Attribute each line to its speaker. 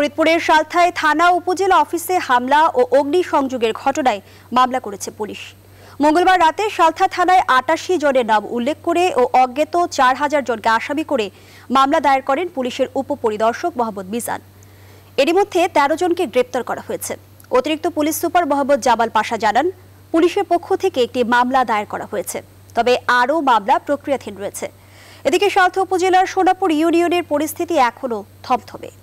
Speaker 1: ফরিদপুরের সালথায় থানা উপজেলা অফিসে হামলা ও অগ্নিসংযোগের ঘটনায় মামলা করেছে পুলিশ। মঙ্গলবার রাতে সালথা থানায় ৮৮ জনের নাম উল্লেখ করে ও অজ্ঞাত ৪,০০০ জনকে আসামি করে মামলা দায়ের করেন পুলিশের উপপরিদর্শক মোহাম্মদ মিজান। এরই মধ্যে ১৩ জনকে গ্রেপ্তার করা হয়েছে। অতিরিক্ত পুলিশ সুপার মোহাম্মদ জামাল পাশা জানান, পুলিশের পক্ষ থেকে একটি মামলা দায়ের করা হয়েছে, তবে আরও মামলা প্রক্রিয়াধীন রয়েছে। এদিকে সালথা উপজেলার সোনাপুর ইউনিয়নের পরিস্থিতি এখনো থমথমে।